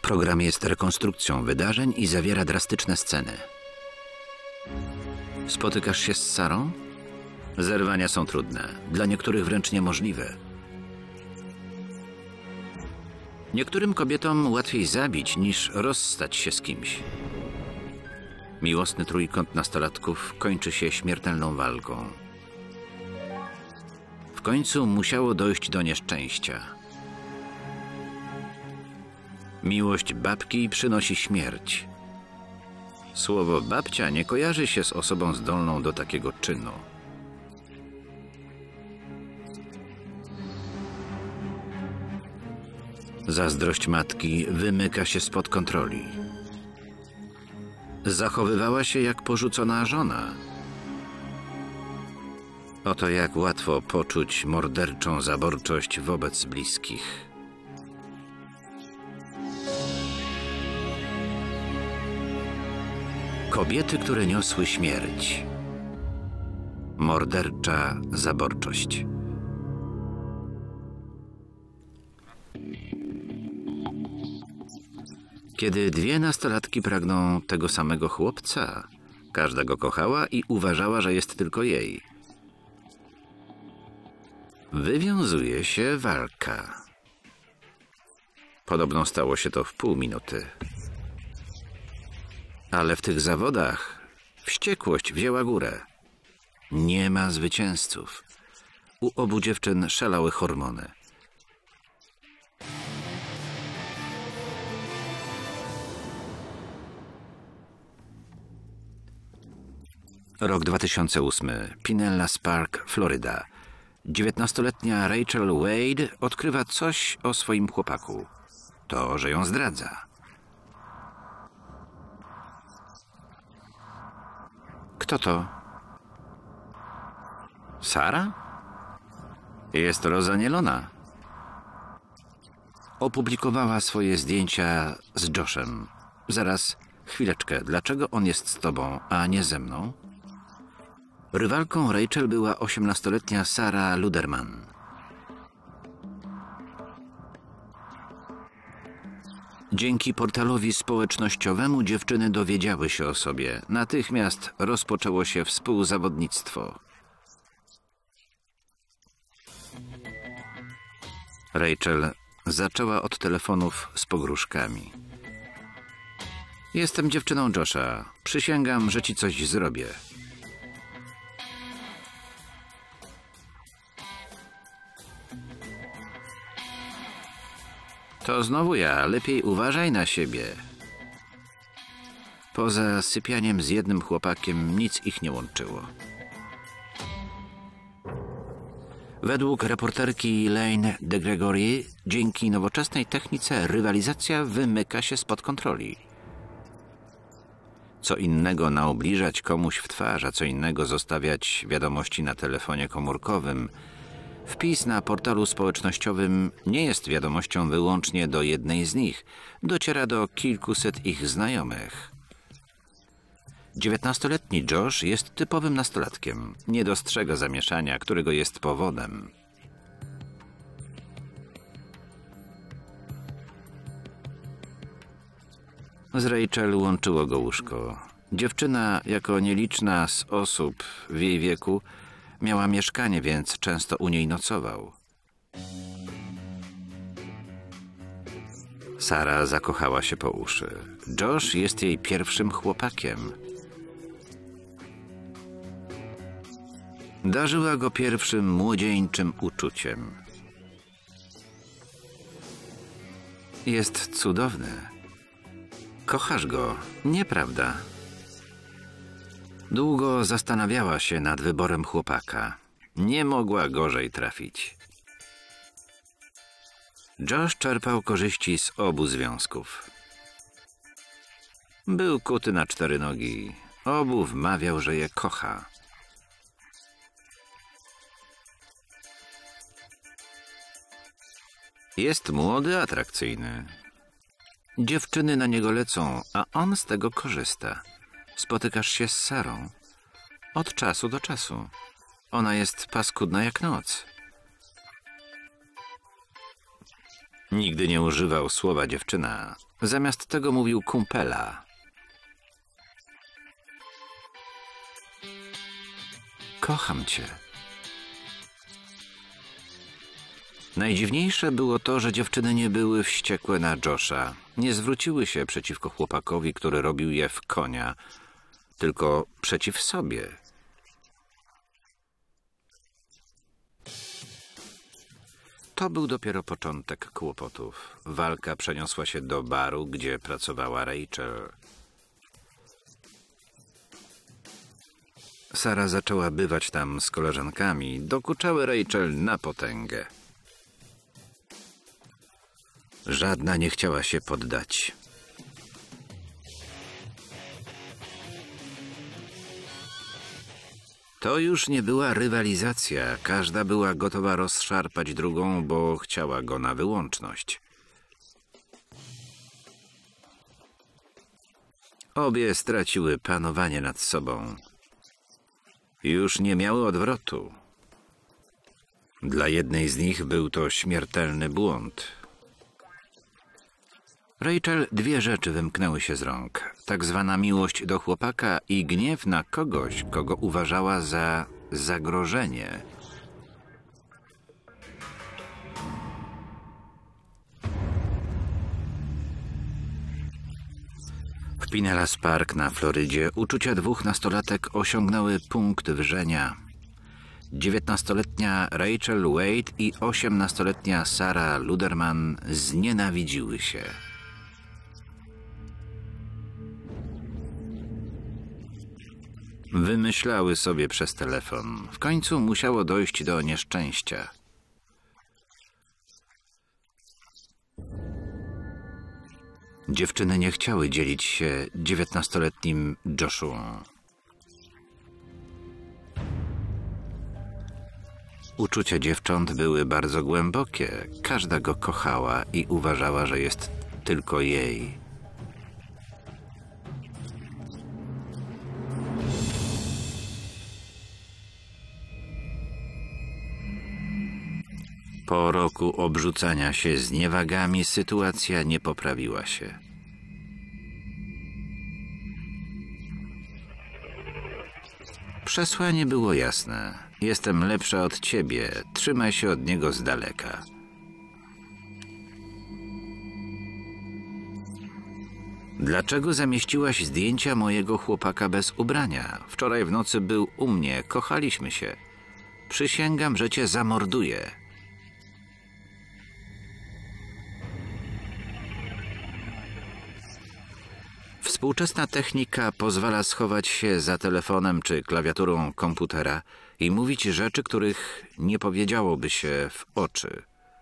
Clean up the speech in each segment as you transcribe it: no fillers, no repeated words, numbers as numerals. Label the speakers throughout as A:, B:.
A: Program jest rekonstrukcją wydarzeń i zawiera drastyczne sceny. Spotykasz się z Sarą? Zerwania są trudne, dla niektórych wręcz niemożliwe. Niektórym kobietom łatwiej zabić niż rozstać się z kimś. Miłosny trójkąt nastolatków kończy się śmiertelną walką. W końcu musiało dojść do nieszczęścia. Miłość babki przynosi śmierć. Słowo babcia nie kojarzy się z osobą zdolną do takiego czynu. Zazdrość matki wymyka się spod kontroli. Zachowywała się jak porzucona żona. Oto jak łatwo poczuć morderczą zaborczość wobec bliskich. Kobiety, które niosły śmierć. Mordercza zaborczość. Kiedy dwie nastolatki pragną tego samego chłopca, każda go kochała i uważała, że jest tylko jej. Wywiązuje się walka. Podobno stało się to w pół minuty. Ale w tych zawodach wściekłość wzięła górę. Nie ma zwycięzców. U obu dziewczyn szalały hormony. Rok 2008. Pinellas Park, Floryda. 19-letnia Rachel Wade odkrywa coś o swoim chłopaku. To, że ją zdradza. Kto to? Sara? Jest rozanielona. Opublikowała swoje zdjęcia z Joshem. Zaraz, chwileczkę, dlaczego on jest z tobą, a nie ze mną? Rywalką Rachel była 18-letnia Sara Luderman. Dzięki portalowi społecznościowemu dziewczyny dowiedziały się o sobie. Natychmiast rozpoczęło się współzawodnictwo. Rachel zaczęła od telefonów z pogróżkami. Jestem dziewczyną Josha. Przysięgam, że ci coś zrobię. To znowu ja. Lepiej uważaj na siebie. Poza sypianiem z jednym chłopakiem nic ich nie łączyło. Według reporterki Elaine de Gregory, dzięki nowoczesnej technice rywalizacja wymyka się spod kontroli. Co innego naobliżać komuś w twarz, a co innego zostawiać wiadomości na telefonie komórkowym. Wpis na portalu społecznościowym nie jest wiadomością wyłącznie do jednej z nich. Dociera do kilkuset ich znajomych. 19-letni Josh jest typowym nastolatkiem. Nie dostrzega zamieszania, którego jest powodem. Z Rachel łączyło go łóżko. Dziewczyna, jako nieliczna z osób w jej wieku, miała mieszkanie, więc często u niej nocował. Sara zakochała się po uszy. Josh jest jej pierwszym chłopakiem. Darzyła go pierwszym młodzieńczym uczuciem. Jest cudowny. Kochasz go, nieprawda? Długo zastanawiała się nad wyborem chłopaka. Nie mogła gorzej trafić. Josh czerpał korzyści z obu związków. Był kuty na cztery nogi. Obu wmawiał, że je kocha. Jest młody, atrakcyjny. Dziewczyny na niego lecą, a on z tego korzysta. Spotykasz się z Sarą. Od czasu do czasu. Ona jest paskudna jak noc. Nigdy nie używał słowa dziewczyna. Zamiast tego mówił kumpela. Kocham cię. Najdziwniejsze było to, że dziewczyny nie były wściekłe na Josha. Nie zwróciły się przeciwko chłopakowi, który robił je w konia, tylko przeciw sobie. To był dopiero początek kłopotów. Walka przeniosła się do baru, gdzie pracowała Rachel. Sara zaczęła bywać tam z koleżankami. Dokuczały Rachel na potęgę. Żadna nie chciała się poddać. To już nie była rywalizacja. Każda była gotowa rozszarpać drugą, bo chciała go na wyłączność. Obie straciły panowanie nad sobą. Już nie miały odwrotu. Dla jednej z nich był to śmiertelny błąd. Rachel dwie rzeczy wymknęły się z rąk. Tak zwana miłość do chłopaka i gniew na kogoś, kogo uważała za zagrożenie. W Pinellas Park na Florydzie uczucia dwóch nastolatek osiągnęły punkt wrzenia. 19-letnia Rachel Wade i 18-letnia Sarah Luderman znienawidziły się. Wymyślały sobie przez telefon. W końcu musiało dojść do nieszczęścia. Dziewczyny nie chciały dzielić się 19-letnim Joshua. Uczucia dziewcząt były bardzo głębokie. Każda go kochała i uważała, że jest tylko jej. Po roku obrzucania się zniewagami sytuacja nie poprawiła się. Przesłanie było jasne. Jestem lepsza od ciebie. Trzymaj się od niego z daleka. Dlaczego zamieściłaś zdjęcia mojego chłopaka bez ubrania? Wczoraj w nocy był u mnie. Kochaliśmy się. Przysięgam, że cię zamorduję. Współczesna technika pozwala schować się za telefonem czy klawiaturą komputera i mówić rzeczy, których nie powiedziałoby się w oczy.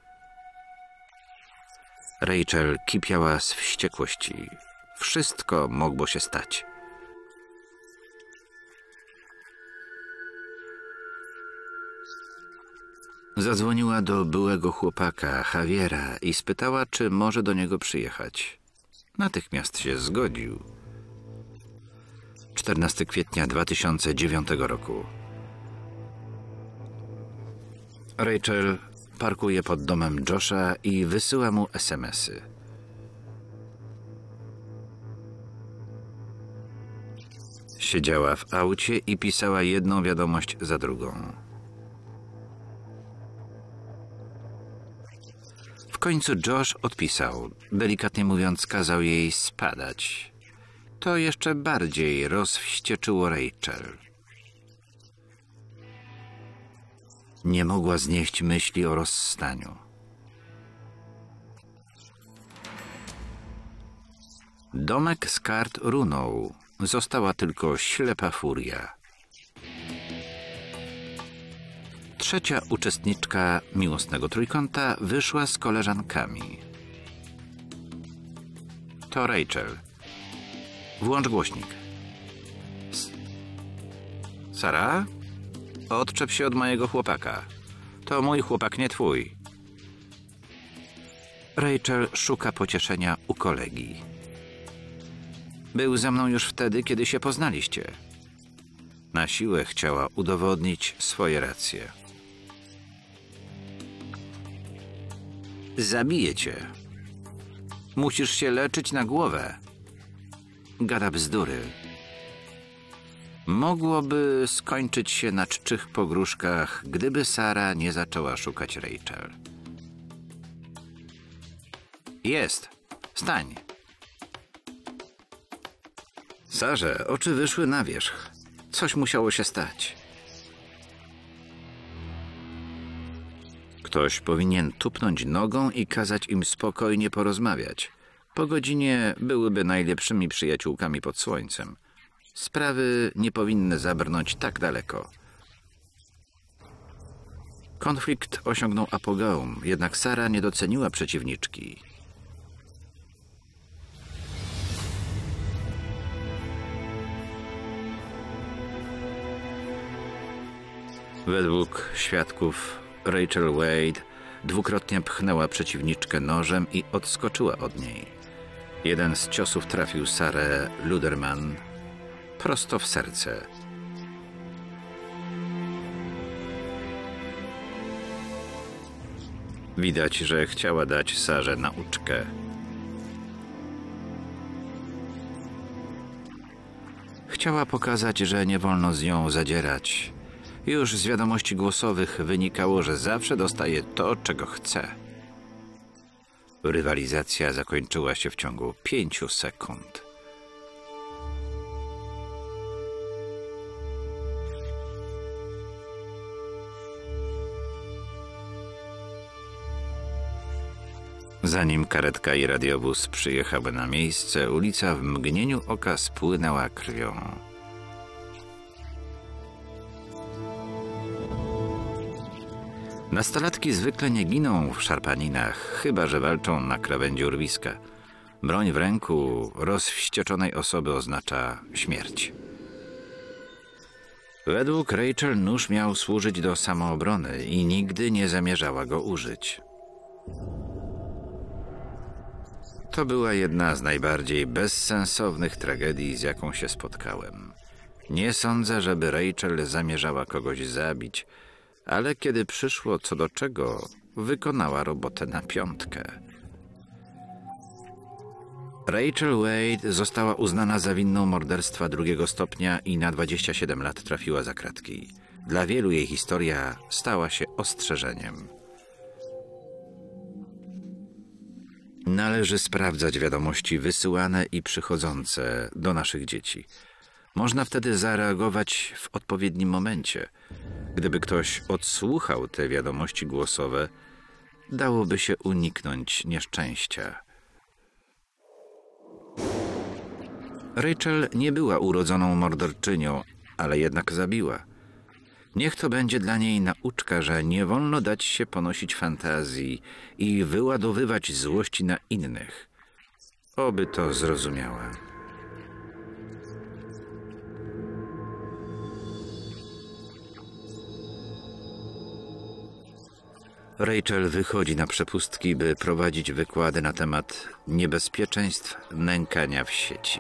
A: Rachel kipiała z wściekłości. Wszystko mogło się stać. Zadzwoniła do byłego chłopaka, Javiera, i spytała, czy może do niego przyjechać. Natychmiast się zgodził. 14 kwietnia 2009 roku. Rachel parkuje pod domem Josha i wysyła mu SMS-y. Siedziała w aucie i pisała jedną wiadomość za drugą. W końcu Josh odpisał. Delikatnie mówiąc, kazał jej spadać. To jeszcze bardziej rozwścieczyło Rachel. Nie mogła znieść myśli o rozstaniu. Domek z kart runął. Została tylko ślepa furia. Trzecia uczestniczka miłosnego trójkąta wyszła z koleżankami. To Rachel. Włącz głośnik. Sara? Odczep się od mojego chłopaka. To mój chłopak, nie twój. Rachel szuka pocieszenia u kolegi. Był ze mną już wtedy, kiedy się poznaliście. Na siłę chciała udowodnić swoje racje. Zabiję cię. Musisz się leczyć na głowę. Gada bzdury. Mogłoby skończyć się na czczych pogróżkach, gdyby Sara nie zaczęła szukać Rachel. Jest. Stań. Sarze oczy wyszły na wierzch. Coś musiało się stać. Ktoś powinien tupnąć nogą i kazać im spokojnie porozmawiać. Po godzinie byłyby najlepszymi przyjaciółkami pod słońcem. Sprawy nie powinny zabrnąć tak daleko. Konflikt osiągnął apogeum, jednak Sara nie doceniła przeciwniczki. Według świadków Rachel Wade dwukrotnie pchnęła przeciwniczkę nożem i odskoczyła od niej. Jeden z ciosów trafił Sarę Luderman prosto w serce. Widać, że chciała dać Sarze nauczkę. Chciała pokazać, że nie wolno z nią zadzierać. Już z wiadomości głosowych wynikało, że zawsze dostaje to, czego chce. Rywalizacja zakończyła się w ciągu 5 sekund. Zanim karetka i radiowóz przyjechały na miejsce, ulica w mgnieniu oka spłynęła krwią. Nastolatki zwykle nie giną w szarpaninach, chyba że walczą na krawędzi urwiska. Broń w ręku rozwścieczonej osoby oznacza śmierć. Według Rachel nóż miał służyć do samoobrony i nigdy nie zamierzała go użyć. To była jedna z najbardziej bezsensownych tragedii, z jaką się spotkałem. Nie sądzę, żeby Rachel zamierzała kogoś zabić, ale kiedy przyszło co do czego, wykonała robotę na 5. Rachel Wade została uznana za winną morderstwa 2. stopnia i na 27 lat trafiła za kratki. Dla wielu jej historia stała się ostrzeżeniem. Należy sprawdzać wiadomości wysyłane i przychodzące do naszych dzieci. Można wtedy zareagować w odpowiednim momencie. Gdyby ktoś odsłuchał te wiadomości głosowe, dałoby się uniknąć nieszczęścia. Rachel nie była urodzoną morderczynią, ale jednak zabiła. Niech to będzie dla niej nauczka, że nie wolno dać się ponosić fantazji i wyładowywać złości na innych. Oby to zrozumiała. Rachel wychodzi na przepustki, by prowadzić wykłady na temat niebezpieczeństw nękania w sieci.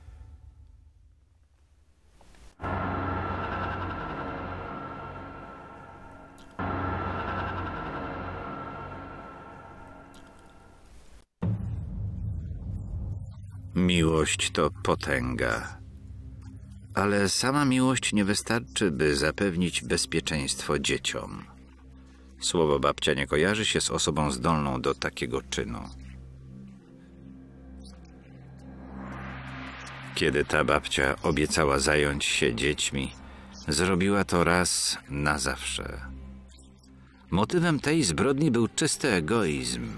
A: Miłość to potęga. Ale sama miłość nie wystarczy, by zapewnić bezpieczeństwo dzieciom. Słowo babcia nie kojarzy się z osobą zdolną do takiego czynu. Kiedy ta babcia obiecała zająć się dziećmi, zrobiła to raz na zawsze. Motywem tej zbrodni był czysty egoizm.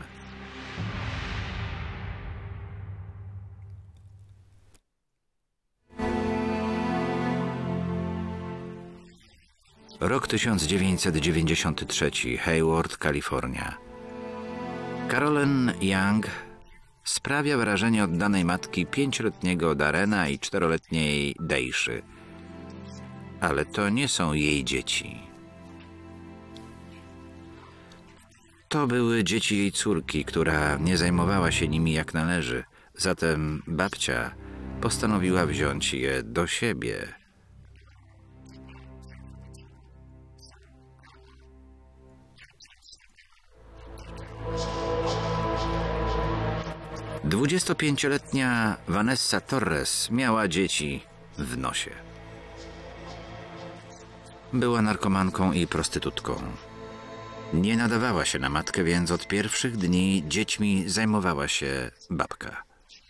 A: Rok 1993, Hayward, Kalifornia. Carolyn Young sprawia wrażenie oddanej matki 5-letniego Darrena i 4-letniej Dayszy. Ale to nie są jej dzieci. To były dzieci jej córki, która nie zajmowała się nimi jak należy. Zatem babcia postanowiła wziąć je do siebie. 25-letnia Vanessa Torres miała dzieci w nosie. Była narkomanką i prostytutką. Nie nadawała się na matkę, więc od pierwszych dni dziećmi zajmowała się babka.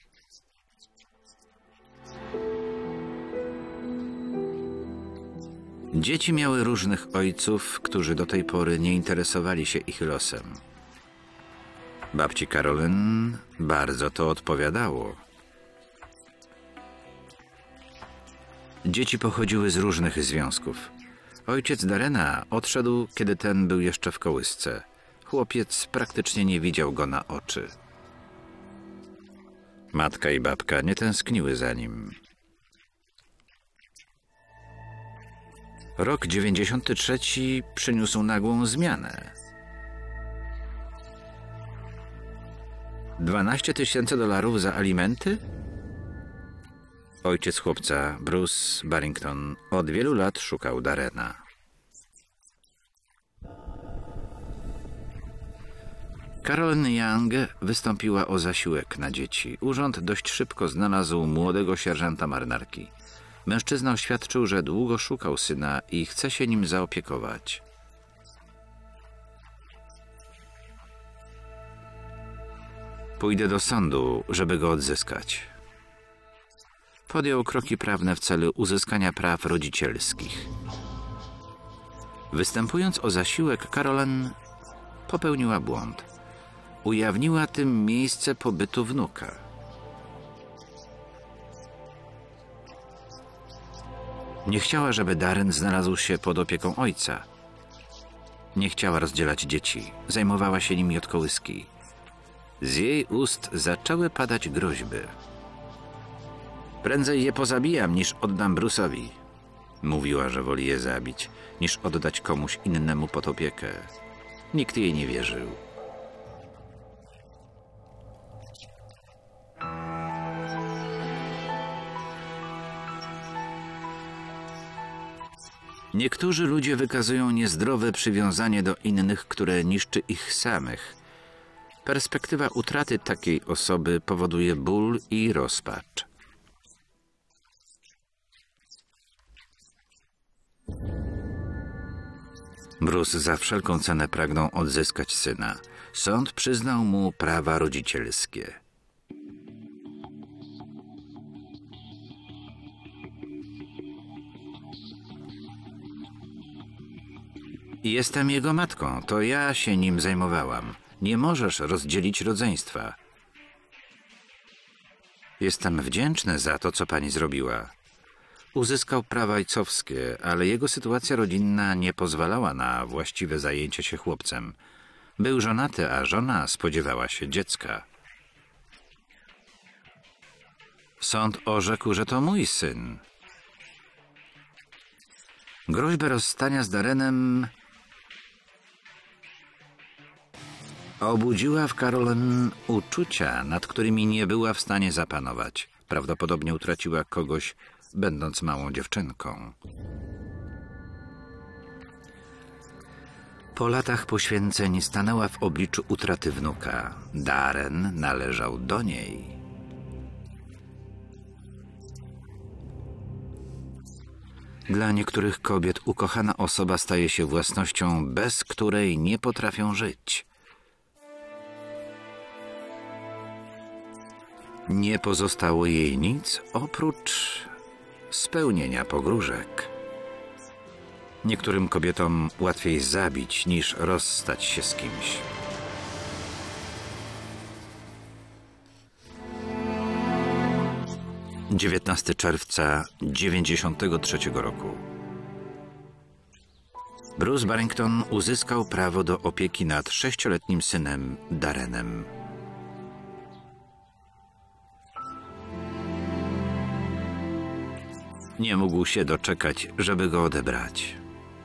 A: Dzieci miały różnych ojców, którzy do tej pory nie interesowali się ich losem. Babci Carolyn bardzo to odpowiadało. Dzieci pochodziły z różnych związków. Ojciec Darrena odszedł, kiedy ten był jeszcze w kołysce. Chłopiec praktycznie nie widział go na oczy. Matka i babka nie tęskniły za nim. Rok 93 przyniósł nagłą zmianę. $12 000 za alimenty? Ojciec chłopca, Bruce Barrington, od wielu lat szukał Darrena. Carolyn Young wystąpiła o zasiłek na dzieci. Urząd dość szybko znalazł młodego sierżanta marynarki. Mężczyzna oświadczył, że długo szukał syna i chce się nim zaopiekować. Pójdę do sądu, żeby go odzyskać. Podjął kroki prawne w celu uzyskania praw rodzicielskich. Występując o zasiłek, Carolyn popełniła błąd. Ujawniła tym miejsce pobytu wnuka. Nie chciała, żeby Darren znalazł się pod opieką ojca. Nie chciała rozdzielać dzieci. Zajmowała się nimi od kołyski. Z jej ust zaczęły padać groźby. Prędzej je pozabijam, niż oddam Bruce'owi. Mówiła, że woli je zabić, niż oddać komuś innemu pod opiekę. Nikt jej nie wierzył. Niektórzy ludzie wykazują niezdrowe przywiązanie do innych, które niszczy ich samych. Perspektywa utraty takiej osoby powoduje ból i rozpacz. Bruce za wszelką cenę pragnął odzyskać syna. Sąd przyznał mu prawa rodzicielskie. Jestem jego matką, to ja się nim zajmowałam. Nie możesz rozdzielić rodzeństwa. Jestem wdzięczny za to, co pani zrobiła. Uzyskał prawa ojcowskie, ale jego sytuacja rodzinna nie pozwalała na właściwe zajęcie się chłopcem. Był żonaty, a żona spodziewała się dziecka. Sąd orzekł, że to mój syn. Groźbę rozstania z Darrenem obudziła w Carolyn uczucia, nad którymi nie była w stanie zapanować. Prawdopodobnie utraciła kogoś, będąc małą dziewczynką. Po latach poświęceń stanęła w obliczu utraty wnuka. Darren należał do niej. Dla niektórych kobiet ukochana osoba staje się własnością, bez której nie potrafią żyć. Nie pozostało jej nic oprócz spełnienia pogróżek. Niektórym kobietom łatwiej zabić, niż rozstać się z kimś. Dziewiętnasty czerwca 1993 roku. Bruce Barrington uzyskał prawo do opieki nad 6-letnim synem Darrenem. Nie mógł się doczekać, żeby go odebrać.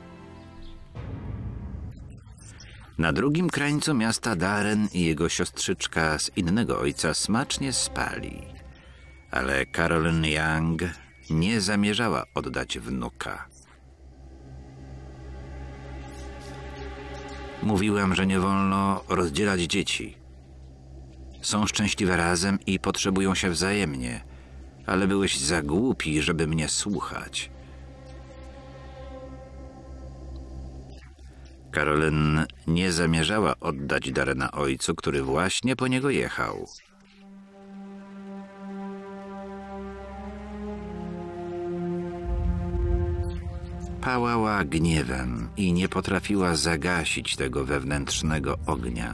A: Na drugim krańcu miasta Darren i jego siostrzyczka z innego ojca smacznie spali. Ale Carolyn Young nie zamierzała oddać wnuka. Mówiłam, że nie wolno rozdzielać dzieci. Są szczęśliwe razem i potrzebują się wzajemnie, ale byłeś za głupi, żeby mnie słuchać. Carolyn nie zamierzała oddać Darrena ojcu, który właśnie po niego jechał. Pałała gniewem i nie potrafiła zagasić tego wewnętrznego ognia.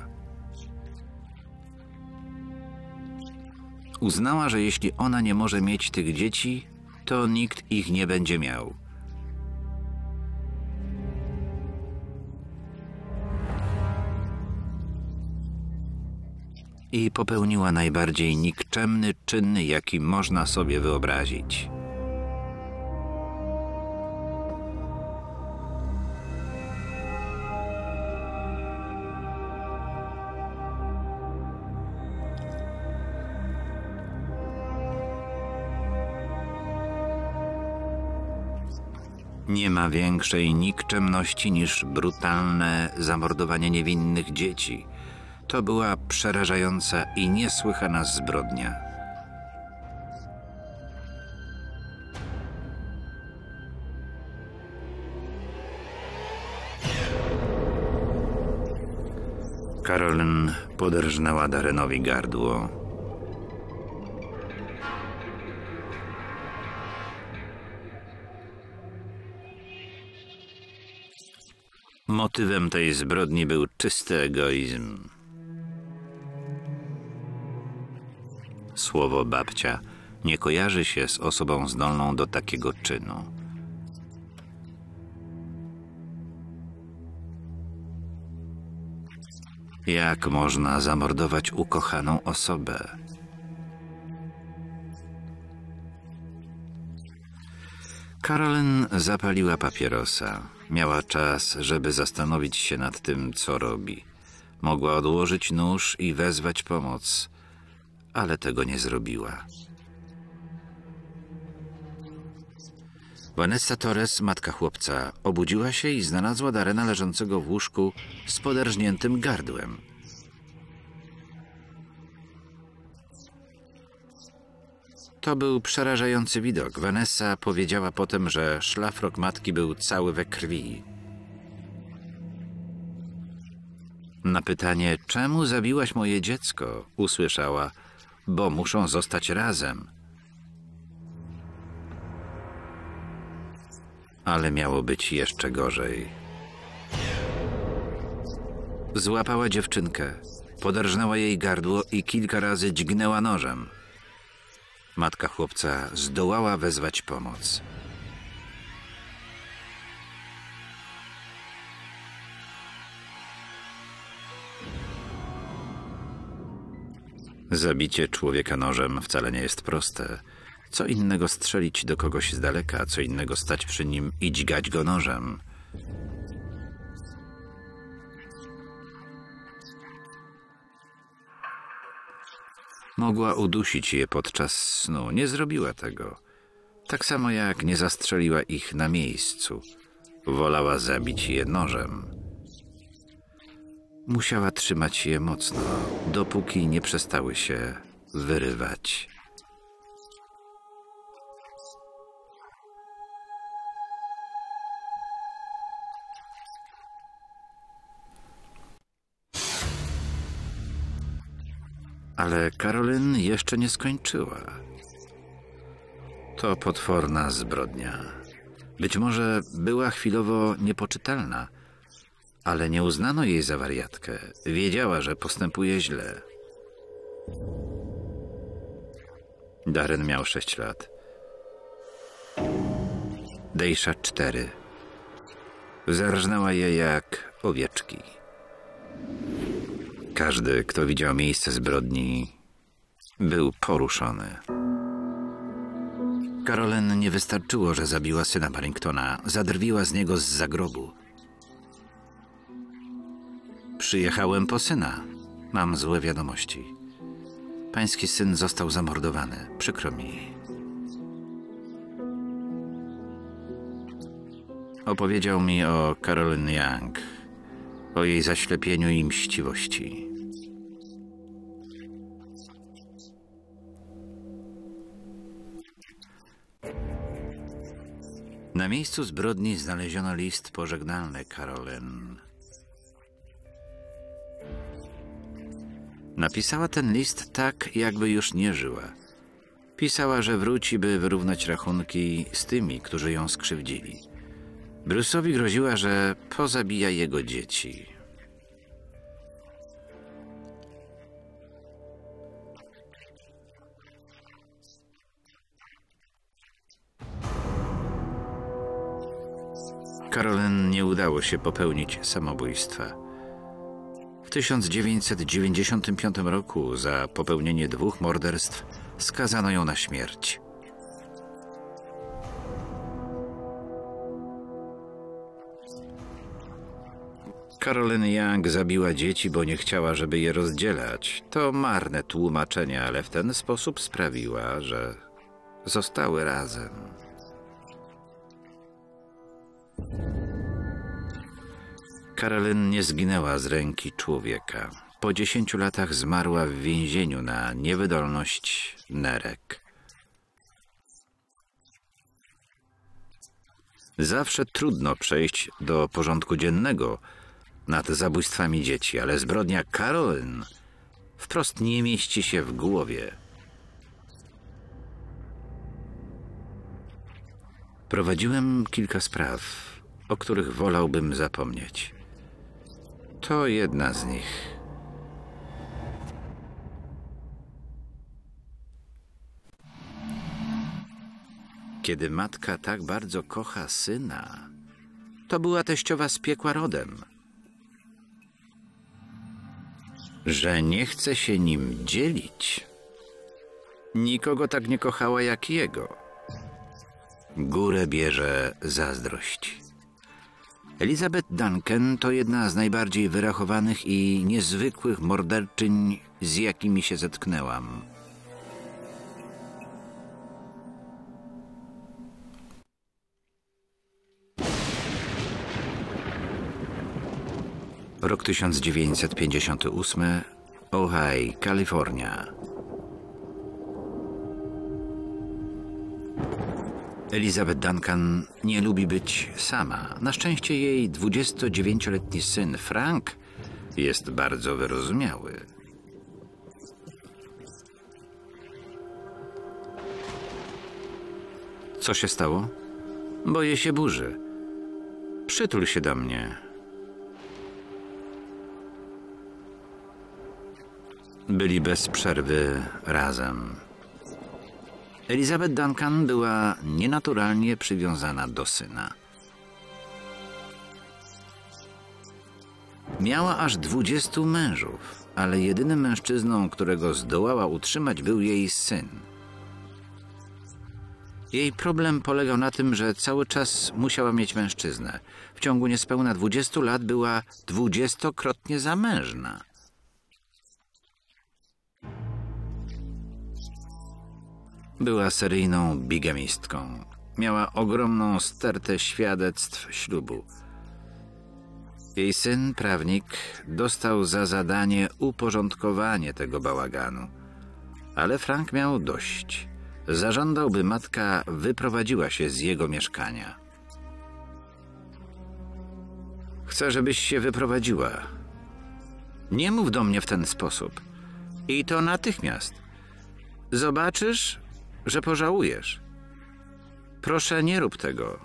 A: Uznała, że jeśli ona nie może mieć tych dzieci, to nikt ich nie będzie miał. I popełniła najbardziej nikczemny czyn, jaki można sobie wyobrazić. Nie ma większej nikczemności niż brutalne zamordowanie niewinnych dzieci. To była przerażająca i niesłychana zbrodnia. Carolyn poderżnęła Darrenowi gardło. Motywem tej zbrodni był czysty egoizm. Słowo babcia nie kojarzy się z osobą zdolną do takiego czynu. Jak można zamordować ukochaną osobę? Carolyn zapaliła papierosa. Miała czas, żeby zastanowić się nad tym, co robi. Mogła odłożyć nóż i wezwać pomoc, ale tego nie zrobiła. Vanessa Torres, matka chłopca, obudziła się i znalazła Darrena leżącego w łóżku z poderżniętym gardłem. To był przerażający widok. Vanessa powiedziała potem, że szlafrok matki był cały we krwi. Na pytanie, czemu zabiłaś moje dziecko, usłyszała, bo muszą zostać razem. Ale miało być jeszcze gorzej. Złapała dziewczynkę, poderżnęła jej gardło i kilka razy dźgnęła nożem. Matka chłopca zdołała wezwać pomoc. Zabicie człowieka nożem wcale nie jest proste. Co innego strzelić do kogoś z daleka, co innego stać przy nim i dźgać go nożem. Mogła udusić je podczas snu. Nie zrobiła tego. Tak samo jak nie zastrzeliła ich na miejscu. Wolała zabić je nożem. Musiała trzymać je mocno, dopóki nie przestały się wyrywać. Ale Carolyn jeszcze nie skończyła. To potworna zbrodnia. Być może była chwilowo niepoczytalna, ale nie uznano jej za wariatkę. Wiedziała, że postępuje źle. Darren miał 6 lat. Daisha 4. Zarżnęła je jak owieczki. Każdy, kto widział miejsce zbrodni, był poruszony. Carolyn nie wystarczyło, że zabiła syna Barringtona. Zadrwiła z niego z zagrobu. Przyjechałem po syna. Mam złe wiadomości. Pański syn został zamordowany. Przykro mi. Opowiedział mi o Carolyn Young, o jej zaślepieniu i mściwości. Na miejscu zbrodni znaleziono list pożegnalny Carolyn. Napisała ten list tak, jakby już nie żyła. Pisała, że wróci, by wyrównać rachunki z tymi, którzy ją skrzywdzili. Bruce'owi groziła, że pozabija jego dzieci. Carolyn nie udało się popełnić samobójstwa. W 1995 roku za popełnienie 2 morderstw skazano ją na śmierć. Carolyn Young zabiła dzieci, bo nie chciała, żeby je rozdzielać. To marne tłumaczenie, ale w ten sposób sprawiła, że zostały razem. Carolyn nie zginęła z ręki człowieka. Po 10 latach zmarła w więzieniu na niewydolność nerek. Zawsze trudno przejść do porządku dziennego nad zabójstwami dzieci, ale zbrodnia Carolyn wprost nie mieści się w głowie. Prowadziłem kilka spraw, o których wolałbym zapomnieć. To jedna z nich. Kiedy matka tak bardzo kocha syna, to była teściowa z piekła rodem. Że nie chce się nim dzielić. Nikogo tak nie kochała jak jego. Górę bierze zazdrość. Elizabeth Duncan to jedna z najbardziej wyrachowanych i niezwykłych morderczyń, z jakimi się zetknęłam. Rok 1958, Ojai, Kalifornia. Elizabeth Duncan nie lubi być sama. Na szczęście jej 29-letni syn Frank jest bardzo wyrozumiały. Co się stało? Boję się burzy. Przytul się do mnie. Byli bez przerwy razem. Elizabeth Duncan była nienaturalnie przywiązana do syna. Miała aż 20 mężów, ale jedynym mężczyzną, którego zdołała utrzymać, był jej syn. Jej problem polegał na tym, że cały czas musiała mieć mężczyznę. W ciągu niespełna 20 lat była 20-krotnie zamężna. Była seryjną bigamistką. Miała ogromną stertę świadectw ślubu. Jej syn, prawnik, dostał za zadanie uporządkowanie tego bałaganu. Ale Frank miał dość. Zażądał, by matka wyprowadziła się z jego mieszkania. Chcę, żebyś się wyprowadziła. Nie mów do mnie w ten sposób. I to natychmiast. Zobaczysz, że pożałujesz. Proszę, nie rób tego.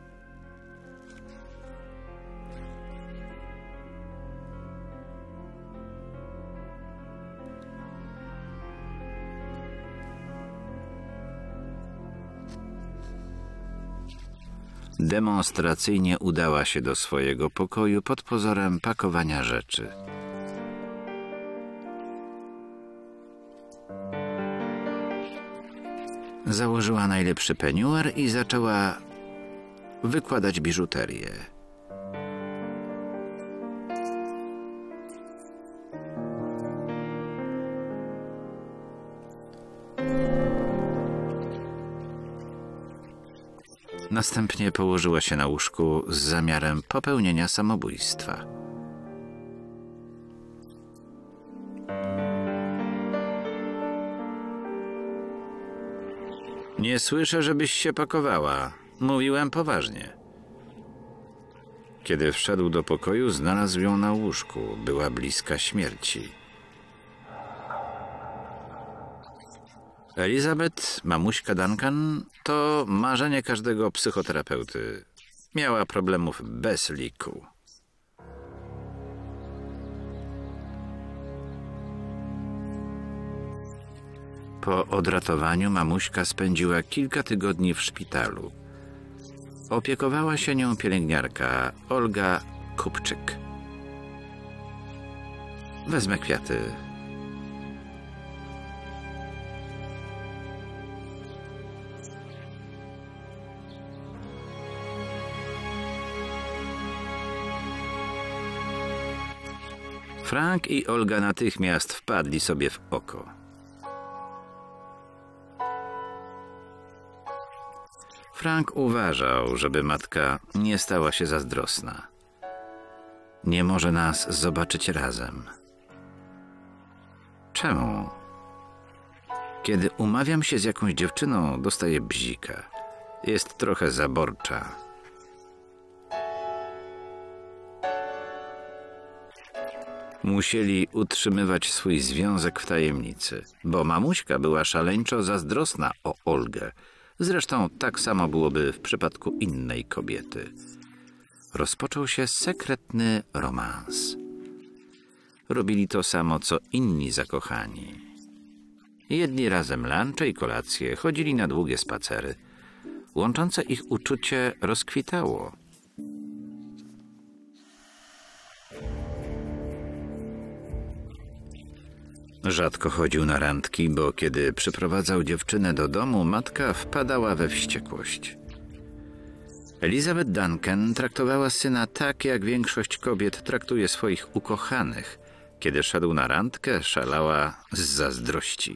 A: Demonstracyjnie udała się do swojego pokoju pod pozorem pakowania rzeczy. Założyła najlepszy peniuar i zaczęła wykładać biżuterię. Następnie położyła się na łóżku z zamiarem popełnienia samobójstwa. Nie słyszę, żebyś się pakowała. Mówiłem poważnie. Kiedy wszedł do pokoju, znalazł ją na łóżku. Była bliska śmierci. Elizabeth, mamuśka Duncan, to marzenie każdego psychoterapeuty. Miała problemów bez liku. Po odratowaniu mamuśka spędziła kilka tygodni w szpitalu. Opiekowała się nią pielęgniarka Olga Kupczyk. Wezmę kwiaty. Frank i Olga natychmiast wpadli sobie w oko. Frank uważał, żeby matka nie stała się zazdrosna. Nie może nas zobaczyć razem. Czemu? Kiedy umawiam się z jakąś dziewczyną, dostaję bzika. Jest trochę zaborcza. Musieli utrzymywać swój związek w tajemnicy, bo mamuśka była szaleńczo zazdrosna o Olgę. Zresztą tak samo byłoby w przypadku innej kobiety. Rozpoczął się sekretny romans. Robili to samo, co inni zakochani. Jedli razem lunche i kolacje, chodzili na długie spacery. Łączące ich uczucie rozkwitało. Rzadko chodził na randki, bo kiedy przyprowadzał dziewczynę do domu, matka wpadała we wściekłość. Elizabeth Duncan traktowała syna tak, jak większość kobiet traktuje swoich ukochanych. Kiedy szedł na randkę, szalała z zazdrości.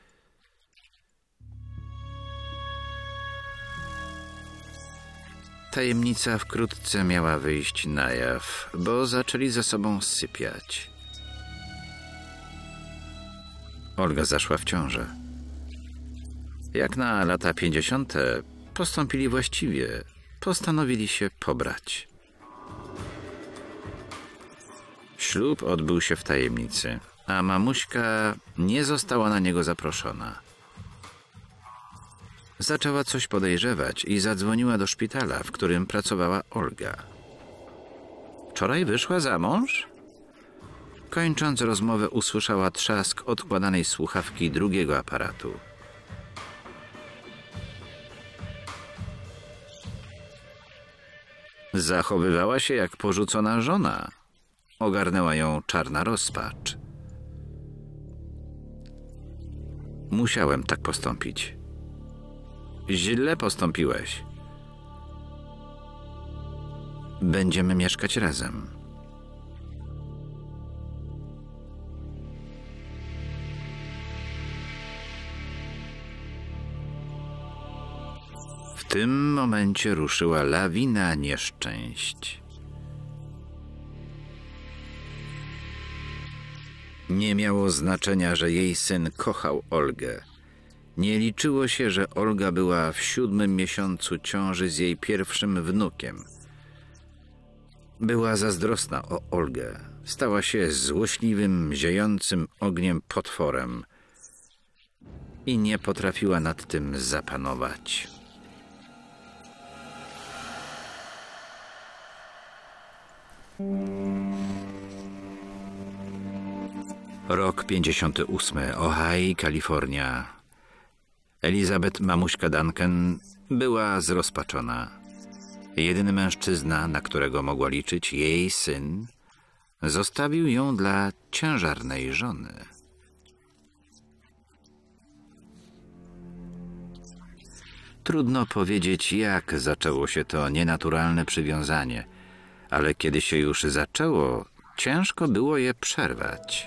A: Tajemnica wkrótce miała wyjść na jaw, bo zaczęli ze sobą sypiać. Olga zaszła w ciążę. Jak na lata 50. postąpili właściwie. Postanowili się pobrać. Ślub odbył się w tajemnicy, a mamuśka nie została na niego zaproszona. Zaczęła coś podejrzewać i zadzwoniła do szpitala, w którym pracowała Olga. Wczoraj wyszła za mąż? Kończąc rozmowę, usłyszała trzask odkładanej słuchawki drugiego aparatu. Zachowywała się jak porzucona żona. Ogarnęła ją czarna rozpacz. Musiałem tak postąpić. Źle postąpiłeś. Będziemy mieszkać razem. W tym momencie ruszyła lawina nieszczęść. Nie miało znaczenia, że jej syn kochał Olgę. Nie liczyło się, że Olga była w 7. miesiącu ciąży z jej pierwszym wnukiem. Była zazdrosna o Olgę. Stała się złośliwym, ziejącym ogniem potworem i nie potrafiła nad tym zapanować. Rok 58. Ohio, Kalifornia. Elizabeth, mamuśka Duncan, była zrozpaczona. Jedyny mężczyzna, na którego mogła liczyć, jej syn, zostawił ją dla ciężarnej żony. Trudno powiedzieć, jak zaczęło się to nienaturalne przywiązanie, ale kiedy się już zaczęło, ciężko było je przerwać.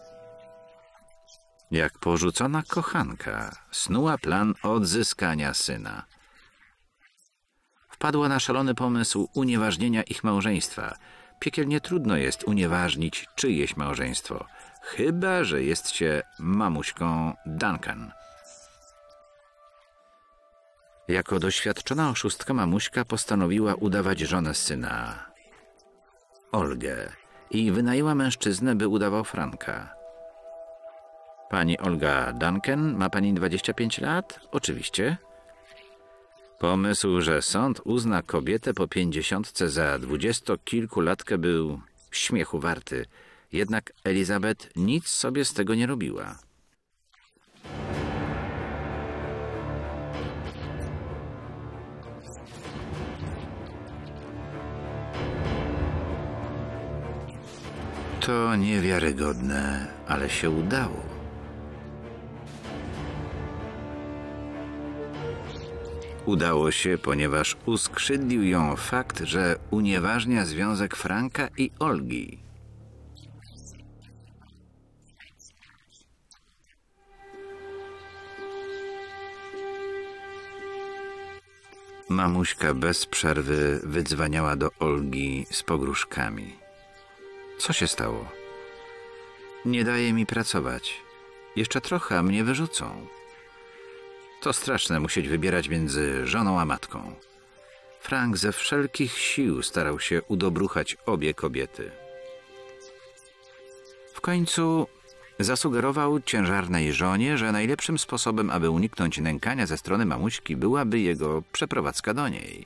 A: Jak porzucona kochanka, snuła plan odzyskania syna. Wpadła na szalony pomysł unieważnienia ich małżeństwa. Piekielnie trudno jest unieważnić czyjeś małżeństwo, chyba że jest się mamuśką Duncan. Jako doświadczona oszustka mamuśka postanowiła udawać żonę syna, Olgę, i wynajęła mężczyznę, by udawał Franka. Pani Olga Duncan, ma pani 25 lat? Oczywiście. Pomysł, że sąd uzna kobietę po 50 za 20-kilkulatkę był śmiechu warty. Jednak Elizabeth nic sobie z tego nie robiła. To niewiarygodne, ale się udało. Udało się, ponieważ uskrzydlił ją fakt, że unieważnia związek Franka i Olgi. Mamuśka bez przerwy wydzwaniała do Olgi z pogróżkami. Co się stało? Nie daje mi pracować. Jeszcze trochę, a mnie wyrzucą. To straszne musieć wybierać między żoną a matką. Frank ze wszelkich sił starał się udobruchać obie kobiety. W końcu zasugerował ciężarnej żonie, że najlepszym sposobem, aby uniknąć nękania ze strony mamuśki, byłaby jego przeprowadzka do niej.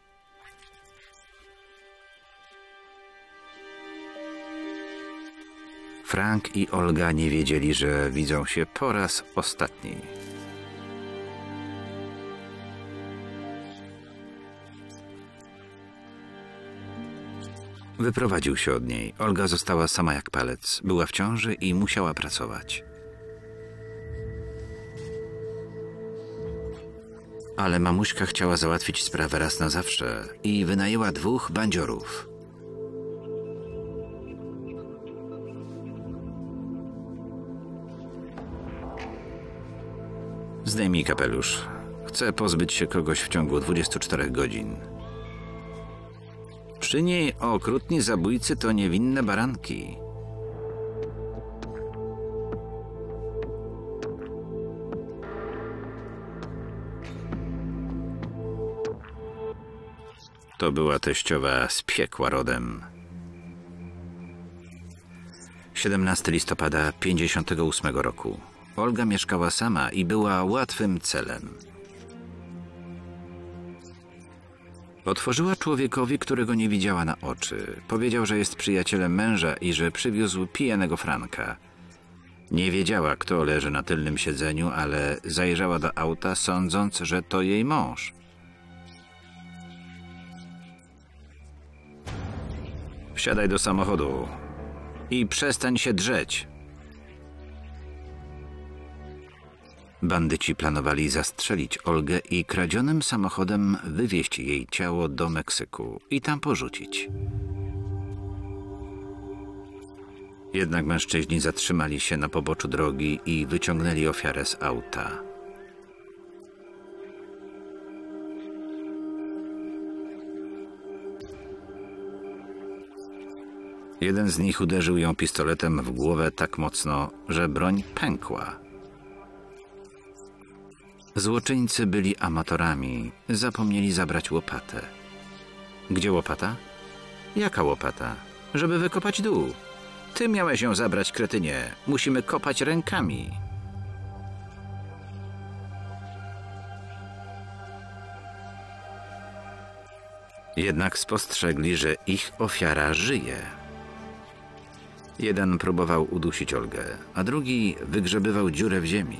A: Frank i Olga nie wiedzieli, że widzą się po raz ostatni. Wyprowadził się od niej. Olga została sama jak palec. Była w ciąży i musiała pracować. Ale mamuśka chciała załatwić sprawę raz na zawsze i wynajęła 2 bandziorów. Zdejmij kapelusz. Chcę pozbyć się kogoś w ciągu 24 godzin. Przy niej okrutni zabójcy to niewinne baranki. To była teściowa z piekła rodem. 17 listopada 58 roku. Olga mieszkała sama i była łatwym celem. Otworzyła człowiekowi, którego nie widziała na oczy. Powiedział, że jest przyjacielem męża i że przywiózł pijanego Franka. Nie wiedziała, kto leży na tylnym siedzeniu, ale zajrzała do auta, sądząc, że to jej mąż. Wsiadaj do samochodu i przestań się drzeć. Bandyci planowali zastrzelić Olgę i kradzionym samochodem wywieźć jej ciało do Meksyku i tam porzucić. Jednak mężczyźni zatrzymali się na poboczu drogi i wyciągnęli ofiarę z auta. Jeden z nich uderzył ją pistoletem w głowę tak mocno, że broń pękła. Złoczyńcy byli amatorami. Zapomnieli zabrać łopatę. Gdzie łopata? Jaka łopata? Żeby wykopać dół. Ty miałeś ją zabrać, kretynie. Musimy kopać rękami. Jednak spostrzegli, że ich ofiara żyje. Jeden próbował udusić Olgę, a drugi wygrzebywał dziurę w ziemi.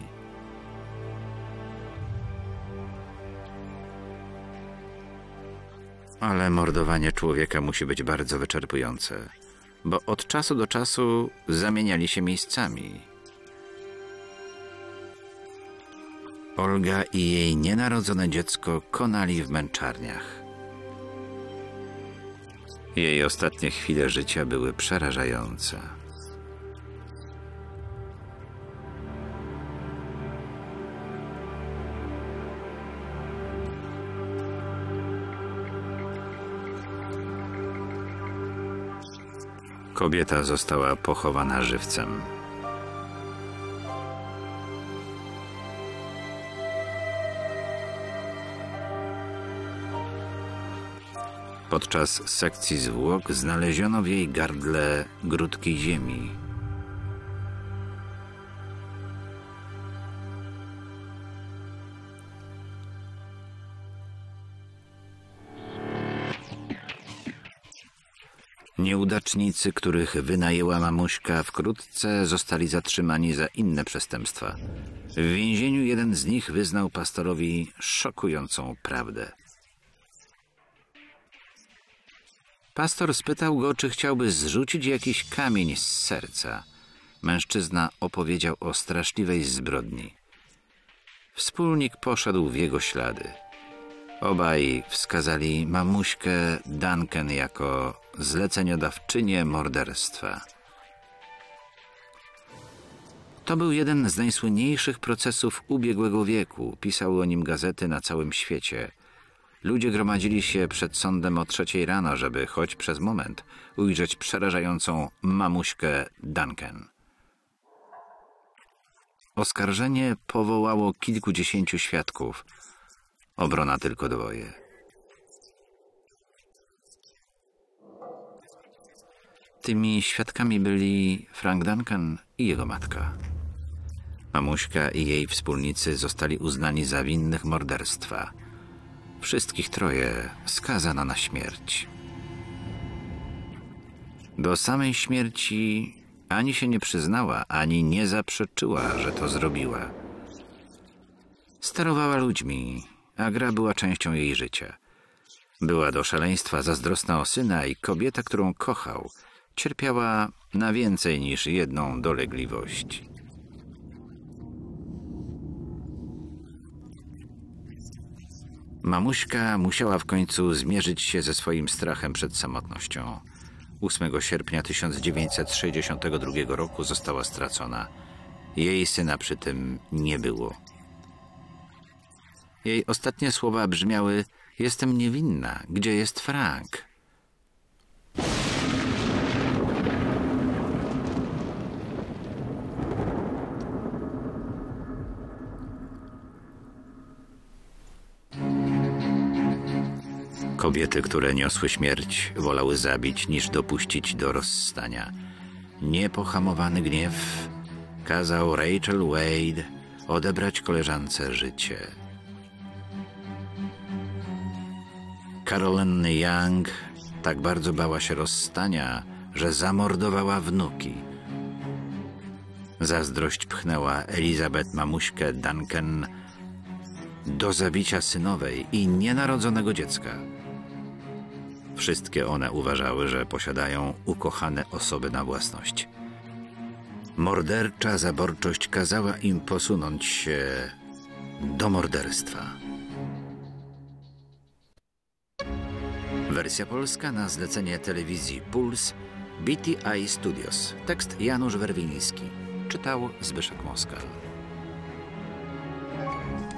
A: Ale mordowanie człowieka musi być bardzo wyczerpujące, bo od czasu do czasu zamieniali się miejscami. Olga i jej nienarodzone dziecko konali w męczarniach. Jej ostatnie chwile życia były przerażające. Kobieta została pochowana żywcem. Podczas sekcji zwłok znaleziono w jej gardle grudki ziemi. Nieudacznicy, których wynajęła mamuśka, wkrótce zostali zatrzymani za inne przestępstwa. W więzieniu jeden z nich wyznał pastorowi szokującą prawdę. Pastor spytał go, czy chciałby zrzucić jakiś kamień z serca. Mężczyzna opowiedział o straszliwej zbrodni. Wspólnik poszedł w jego ślady. Obaj wskazali mamuśkę Duncan jako zleceniodawczynię morderstwa. To był jeden z najsłynniejszych procesów ubiegłego wieku. Pisały o nim gazety na całym świecie. Ludzie gromadzili się przed sądem o 3 rano, żeby choć przez moment ujrzeć przerażającą mamuśkę Duncan. Oskarżenie powołało kilkudziesięciu świadków. Obrona tylko 2. Tymi świadkami byli Frank Duncan i jego matka. Mamuśka i jej wspólnicy zostali uznani za winnych morderstwa. Wszystkich 3 skazano na śmierć. Do samej śmierci ani się nie przyznała, ani nie zaprzeczyła, że to zrobiła. Sterowała ludźmi, a gra była częścią jej życia. Była do szaleństwa zazdrosna o syna i kobieta, którą kochał, cierpiała na więcej niż jedną dolegliwość. Mamuśka musiała w końcu zmierzyć się ze swoim strachem przed samotnością. 8 sierpnia 1962 roku została stracona. Jej syna przy tym nie było. Jej ostatnie słowa brzmiały: jestem niewinna, gdzie jest Frank? Kobiety, które niosły śmierć, wolały zabić, niż dopuścić do rozstania. Niepohamowany gniew kazał Rachel Wade odebrać koleżance życie. Carolyn Young tak bardzo bała się rozstania, że zamordowała wnuki. Zazdrość pchnęła Elizabeth mamuśkę Duncan do zabicia synowej i nienarodzonego dziecka. Wszystkie one uważały, że posiadają ukochane osoby na własność. Mordercza zaborczość kazała im posunąć się do morderstwa. Wersja polska na zlecenie telewizji Puls, BTI Studios. Tekst Janusz Werwiński. Czytał Zbyszek Moskal.